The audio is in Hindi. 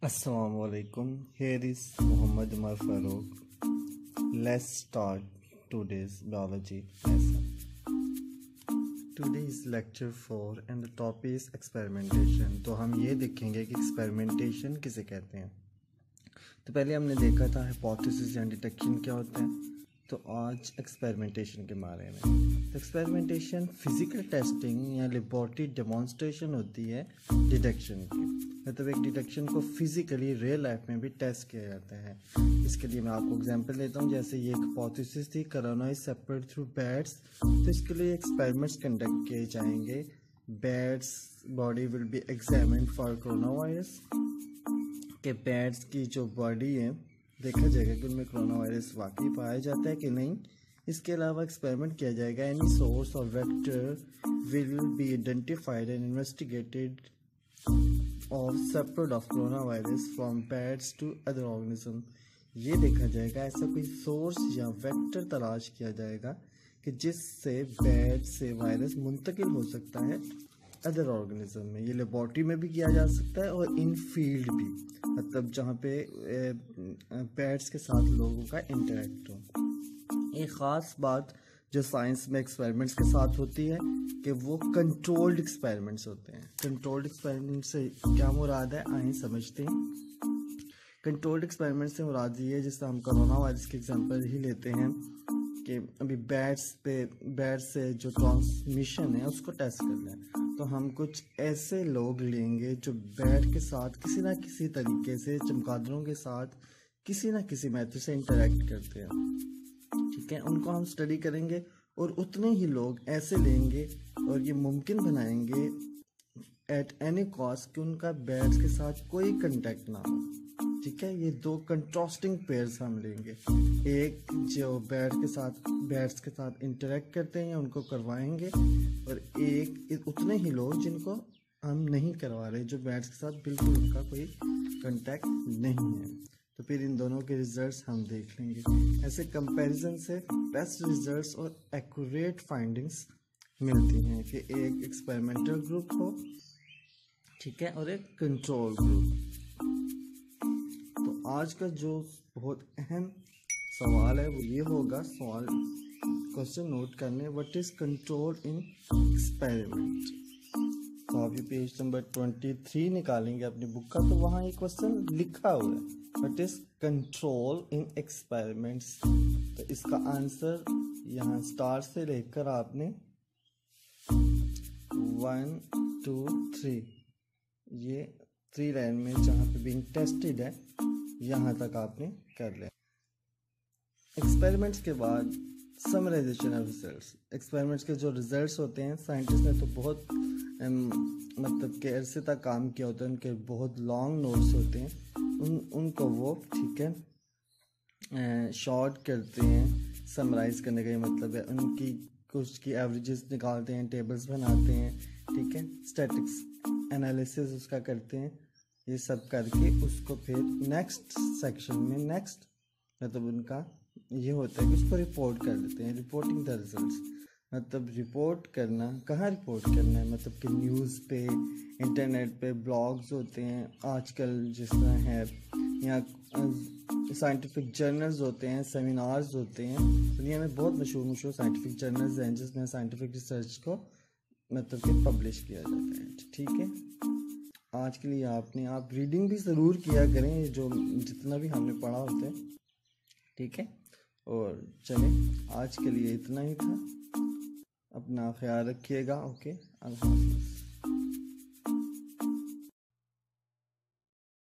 Assalamualaikum. Here is Muhammad Umar Farooq. Let's start today's biology lesson. Today is lecture 4 and the topic is experimentation. तो हम ये देखेंगे कि experimentation किसे कहते हैं. तो पहले हमने देखा था hypothesis या डिटेक्शन क्या होता है. तो आज एक्सपेरिमेंटेशन के बारे में. तो एक्सपेरिमेंटेशन फिजिकल टेस्टिंग या लेबोरेटरी डेमोन्स्ट्रेशन होती है डिटेक्शन की. मतलब एक डिटेक्शन को फिजिकली रियल लाइफ में भी टेस्ट किया जाता है. इसके लिए मैं आपको एग्जांपल देता हूँ. जैसे ये एक हाइपोथेसिस थी, corona is separate through bats. तो इसके लिए एक्सपेरिमेंट्स कंडक्ट किए जाएंगे. Bats body will be examined for corona virus. के बैट्स की जो बॉडी है देखा जाएगा कि उनमें कोरोना वायरस वाकई पाया जाता है कि नहीं. इसके अलावा एक्सपेरिमेंट किया जाएगा. एनी सोर्स और vector will be identified and investigated of separate of corona virus from bats to other organism. ये देखा जाएगा ऐसा कोई सोर्स या वेक्टर तलाश किया जाएगा कि जिससे बैट से वायरस मुंतकिल हो सकता है अदर ऑर्गेनिज्म में. ये लेबोरेटरी में भी किया जा सकता है और इन फील्ड भी, मतलब जहाँ पे बैट्स के साथ लोगों का इंटरेक्ट हो. एक ख़ास बात जो साइंस में एक्सपेरिमेंट्स के साथ होती है कि वो कंट्रोल्ड एक्सपेरिमेंट्स होते हैं. कंट्रोल्ड एक्सपेरिमेंट से क्या मुराद है आइए समझते हैं. कंट्रोल्ड एक्सपेरिमेंट से मुराद ये है, जिससे हम कोरोना वायरस की एग्जांपल ही लेते हैं कि अभी बैट्स से जो ट्रांसमिशन है उसको टेस्ट करना है. तो हम कुछ ऐसे लोग लेंगे जो बैट के साथ किसी ना किसी तरीके से, चमगादड़ों के साथ किसी ना किसी मेथड से इंटरेक्ट करते हैं. ठीक है, उनको हम स्टडी करेंगे और उतने ही लोग ऐसे लेंगे और ये मुमकिन बनाएंगे एट एनी कॉस्ट कि उनका बैट्स के साथ कोई कंटेक्ट ना हो. ठीक है, ये दो कंट्रास्टिंग पेयर्स हम लेंगे. एक जो बैट्स के साथ इंटरेक्ट करते हैं उनको करवाएंगे, और एक उतने ही लोग जिनको हम नहीं करवा रहे, जो बैट्स के साथ बिल्कुल उनका कोई कंटेक्ट नहीं है. तो फिर इन दोनों के रिजल्ट्स हम देख लेंगे. ऐसे कंपैरिजन से बेस्ट रिजल्ट्स और एक्यूरेट फाइंडिंग्स मिलती हैं कि एक एक्सपेरिमेंटल ग्रुप हो, ठीक है, और एक कंट्रोल ग्रुप. तो आज का जो बहुत अहम सवाल है वो ये होगा. क्वेश्चन नोट करने, what is control in experiment. तो आप ये पेज नंबर 23 निकालेंगे अपनी बुक का, तो वहाँ एक क्वेश्चन लिखा हुआ है, what is control in experiments. तो इसका आंसर यहाँ स्टार से लेकर आपने 1 2 3 ये 3 लाइन में जहाँ पे बीइंग टेस्टेड है यहाँ तक आपने कर लिया. एक्सपेरिमेंट्स के बाद समराइजेशन ऑफ रिजल्ट्स. एक्सपेरिमेंट्स के जो रिजल्ट्स होते हैं, साइंटिस्ट ने तो बहुत मतलब के अरसे तक काम किया होता है, उनके बहुत लॉन्ग नोट्स होते हैं, उनको वो ठीक है शॉर्ट करते हैं. समराइज करने का ये मतलब है उनकी कुछ की एवरेजेस निकालते हैं, टेबल्स बनाते हैं, ठीक है, स्टैटिक्स एनालिसिस उसका करते हैं. ये सब करके उसको फिर नेक्स्ट सेक्शन में मतलब उनका ये होता है कि उसको रिपोर्ट कर देते हैं. रिपोर्टिंग द रिजल्ट्स मतलब रिपोर्ट करना. कहाँ रिपोर्ट करना है, मतलब कि न्यूज़ पे, इंटरनेट पे ब्लॉग्स होते हैं आजकल जिस तरह है, या साइंटिफिक जर्नल्स होते हैं, सेमिनार्स होते हैं. दुनिया में बहुत मशहूर साइंटिफिक जर्नल्स हैं जिसमें साइंटिफिक रिसर्च को मतलब कि पब्लिश किया जाता है. ठीक है, आज के लिए आप रीडिंग भी ज़रूर किया करें जो जितना भी हमने पढ़ा होता है. ठीक है, और चलें आज के लिए इतना ही था. अपना ख्याल रखिएगा. ओके, अल्लाह हाफ़िज़.